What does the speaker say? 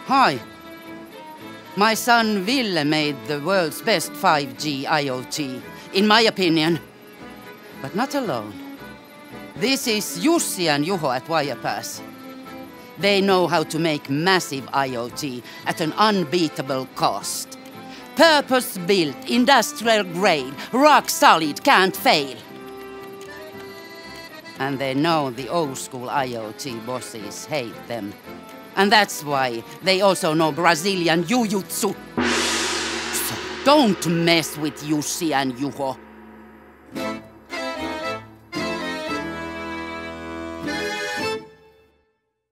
Hi. My son Ville made the world's best 5G IoT, in my opinion. But not alone. This is Jussi and Juho at Wirepas. They know how to make massive IoT at an unbeatable cost. Purpose-built, industrial grade, rock solid, can't fail. And they know the old school IoT bosses hate them. And that's why they also know Brazilian jiu-jitsu. So don't mess with Jussi and Juho.